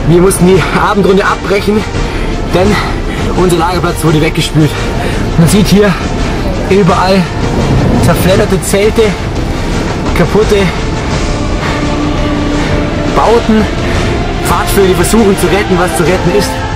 Wir mussten die Abendrunde abbrechen, denn unser Lagerplatz wurde weggespült. Man sieht hier überall zerfledderte Zelte, kaputte Bauten, Pfadfinder, die versuchen zu retten, was zu retten ist.